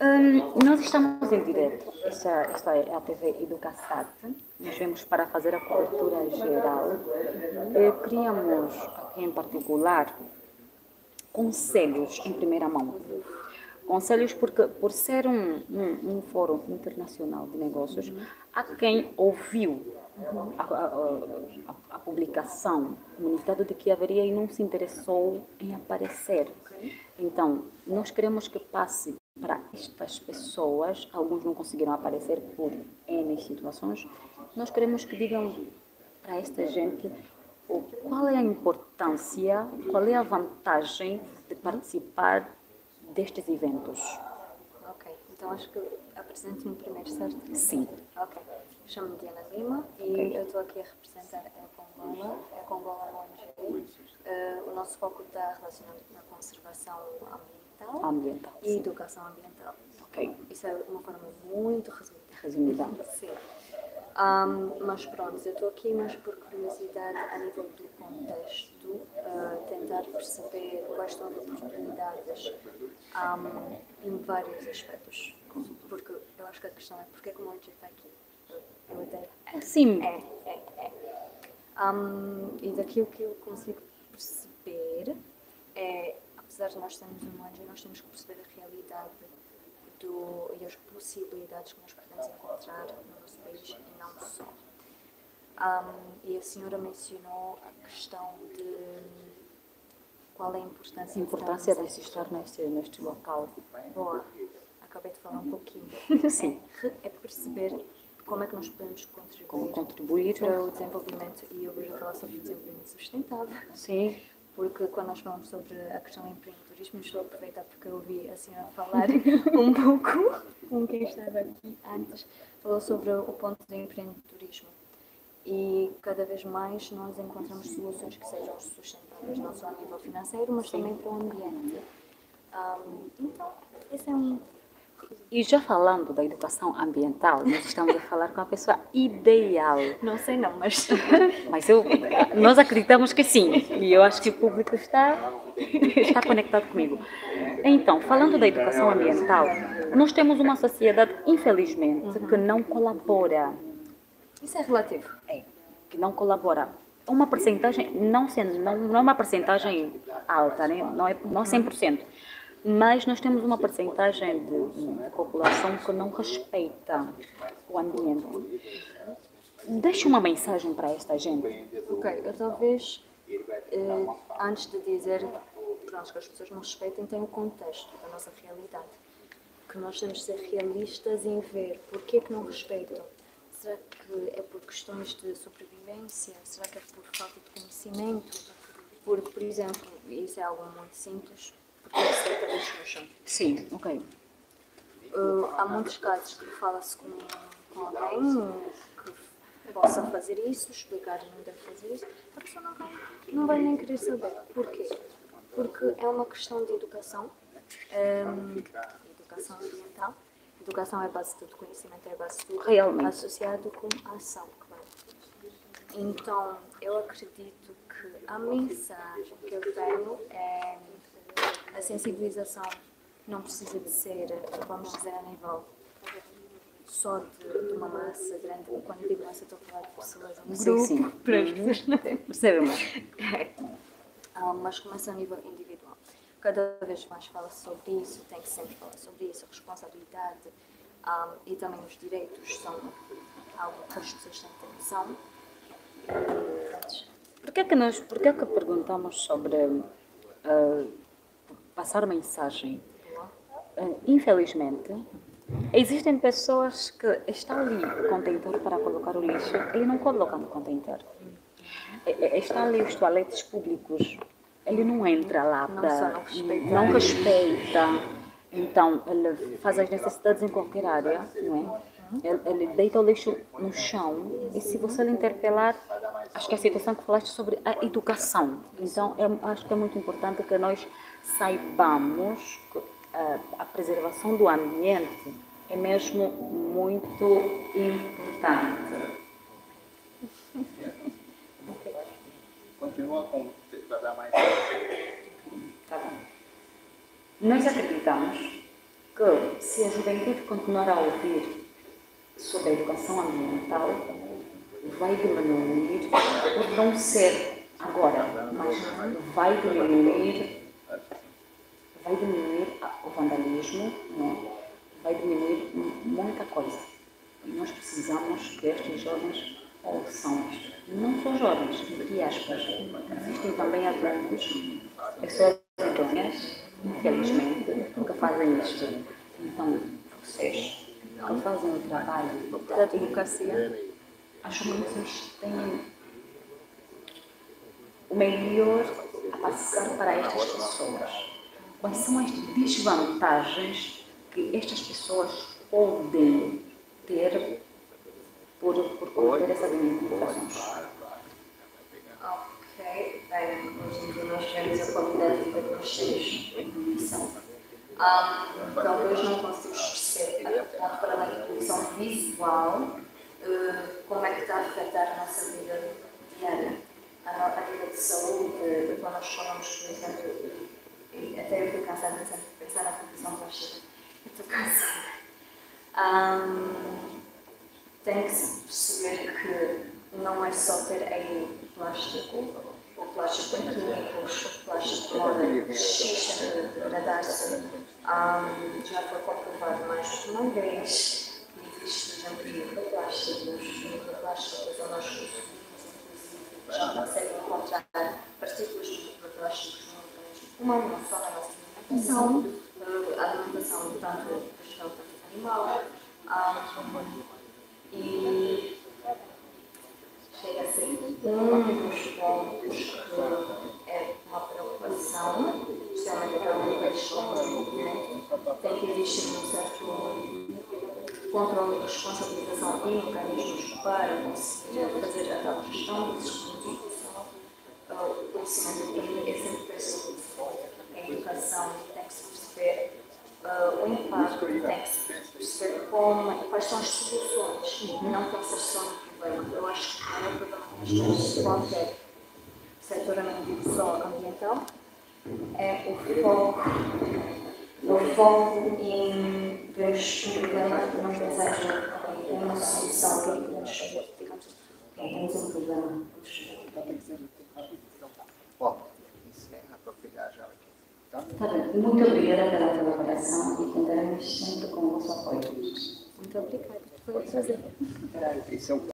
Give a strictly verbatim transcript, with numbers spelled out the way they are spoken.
Hum, nós estamos em direto. Esta, esta é a T V Educasat. Nós vemos para fazer a cobertura geral. Eh, Criamos, aqui em particular, conselhos em primeira mão. Conselhos porque, por ser um, um, um fórum internacional de negócios, há quem ouviu a, a, a, a publicação, comunicado de que haveria e não se interessou em aparecer. Então, nós queremos que passe para estas pessoas, alguns não conseguiram aparecer por N situações, nós queremos que digam para esta gente o- qual é a importância, qual é a vantagem de participar destes eventos. Ok, então acho que apresento-me primeiro, certo? Sim. Ok, chamo-me Diana Lima e Ok. eu estou aqui a representar a Congola, a Congola O N G. Uh, o nosso foco está relacionado com a conservação ambiental, Ambiental, e sim. educação ambiental. Ok. Isso é uma forma muito resumida. Resumida. Sim. Um, mas pronto, eu estou aqui mais por curiosidade a nível do contexto, uh, tentar perceber quais são as oportunidades um, em vários aspectos. Porque eu acho que a questão é porque é que o Monte está aqui. Eu até. Sim. É, é, é. Um, e daquilo que eu consigo perceber é, apesar de nós termos um Monte, nós temos que perceber a realidade do, e as possibilidades que nós podemos encontrar no nosso país e não só. Um, e a senhora mencionou a questão de qual é a importância, A importância de estarmos estar neste, neste local. Boa, acabei de falar um pouquinho. Sim. É, é perceber como é que nós podemos contribuir, Como contribuir. para o desenvolvimento, e eu vejo falar sobre o desenvolvimento sustentável. Sim. Porque quando nós falamos sobre a questão do empreendedorismo, estou a aproveitar porque eu ouvi a senhora falar um pouco com quem estava aqui antes, falou sobre o ponto do empreendedorismo. E cada vez mais nós encontramos soluções que sejam sustentáveis, não só a nível financeiro, mas Sim. também para o ambiente. Um, então, esse é um... E já falando da educação ambiental, nós estamos a falar com a pessoa ideal. Não sei não, mas... Mas eu, nós acreditamos que sim. E eu acho que o público está, está conectado comigo. Então, falando da educação ambiental, nós temos uma sociedade, infelizmente, que não colabora. Isso é relativo. É, que não colabora. Uma percentagem, não, sendo, não, não é uma percentagem alta, né? Não é não é cem por cento. Mas nós temos uma percentagem de, de população que não respeita o ambiente. Deixa uma mensagem para esta gente. Ok, eu talvez, eh, antes de dizer pronto, que as pessoas não respeitem, tem o contexto da nossa realidade. Que nós temos de ser realistas em ver porquê que não respeitam. Será que é por questões de sobrevivência? Será que é por falta de conhecimento? Por, por exemplo, isso é algo muito simples, porque se deita lixo no chão. Sim, ok. Uh, há muitos casos que fala-se com, com alguém que possa fazer isso, explicar que não deve fazer isso, a pessoa não vai, não vai nem querer saber. Porquê? Porque é uma questão de educação, um, educação ambiental. Educação é a base de tudo, conhecimento é a base de tudo, Realmente. associado com a ação, claro. Então, eu acredito que a mensagem que eu tenho é a sensibilização não precisa de ser, vamos dizer, a nível só de, de uma massa grande. Quando eu digo massa, estou a falar de pessoas, um Sim, grupo, sim. para as pessoas não terem Percebemos. ah, mas começa a nível individual. Cada vez mais fala-se sobre isso, tem que sempre falar sobre isso, a responsabilidade ah, e também os direitos são algo que as pessoas têm que ter noção. Por que é que nós, por que é que perguntamos sobre uh, passar mensagem? Uh, infelizmente, existem pessoas que estão ali no contentor para colocar o lixo e não colocam no contentor. E- Estão ali os toaletes públicos, ele não entra lá Não para... só não respeita. Não respeita. Então, ele faz as necessidades em qualquer área, não é? Ele, ele deita o lixo no chão e se você lhe interpelar, acho que é a situação que falaste sobre a educação. Então, é, acho que é muito importante que nós saibamos que a, a preservação do ambiente é mesmo muito importante. Continua com para dar mais. Tá bom. Nós acreditamos que se a juventude continuar a ouvir sobre a educação ambiental, vai diminuir, pode não ser agora, mas vai diminuir, vai diminuir o vandalismo, né? Vai diminuir muita coisa. E nós precisamos que estes jovens ouçam isto. Não só jovens, entre aspas. Existem também adultos, pessoas idôneas, infelizmente, que fazem isto. Então, vocês que fazem o trabalho Da advocacia. acho que vocês têm o melhor a passar para estas pessoas. Quais são as desvantagens que estas pessoas podem ter por, por cometer essas manifestações? Ok, bem, hoje em dia nós vemos a qualidade de vida que nós temos em poluição. Um, talvez não conseguimos perceber, a ponto para além da poluição visual, uh, como é que está a afetar a nossa vida diária, a, no, a vida de saúde, quando nós falamos, por exemplo, e até eu fico cansada de sempre pensar na poluição plástica. Eu estou cansada. Um, tem que se perceber que não é só ter aí plástico, o plástico em químicos, o plástico de xixa, de radar-se. Um, já foi comprovado mais de uma vez que existe, por exemplo, microplásticos, microplásticos, ou nós já conseguem encontrar partículas de microplásticos no organismo humano, não só na nossa alimentação, a alimentação tanto vegetal quanto animal. Um, e chega a ser um dos pontos que é uma preocupação, especialmente para mulheres com desenvolvimento. Tem que existir um certo controle de responsabilização e mecanismos para conseguir fazer a tal gestão desses produtos. O conhecimento também é sempre preciso. A educação tem que se perceber uh, o impacto, tem que se perceber como, quais são as soluções, e não pensar só no problema. Eu acho que o maior problema que nós temos de qualquer setor, eu não digo só ambiental, é o foco, o foco em ver o problema e não pensar em uma solução que podemos fazer. Digamos, temos um problema, vamos fazer. Bom, encerra para pegar já aqui. Tá? Tá bem. Muito obrigada pela colaboração e contaremos sempre com o vosso apoio. Muito obrigada. Foi um prazer. Esse é o